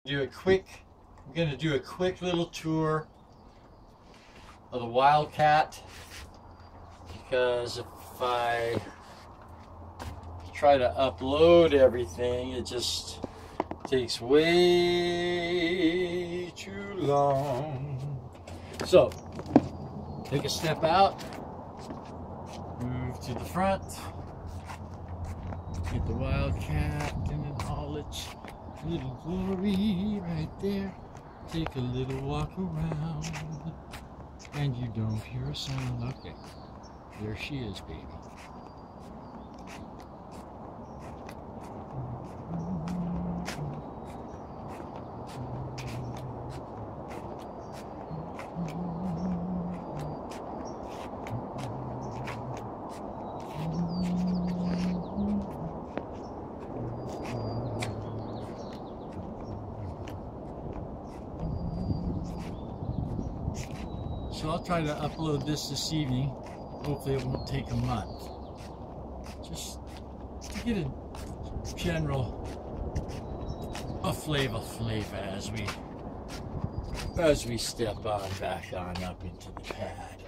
I'm going to do a quick little tour of the Wildcat, because if I try to upload everything, it just takes way too long. So, take a step out, move to the front, get the Wildcat in all its little glory right there. Take a little walk around, and you don't hear a sound. Okay, there she is, baby. So I'll try to upload this evening. Hopefully it won't take a month. Just to get a general flavor as we step on back on up into the pad.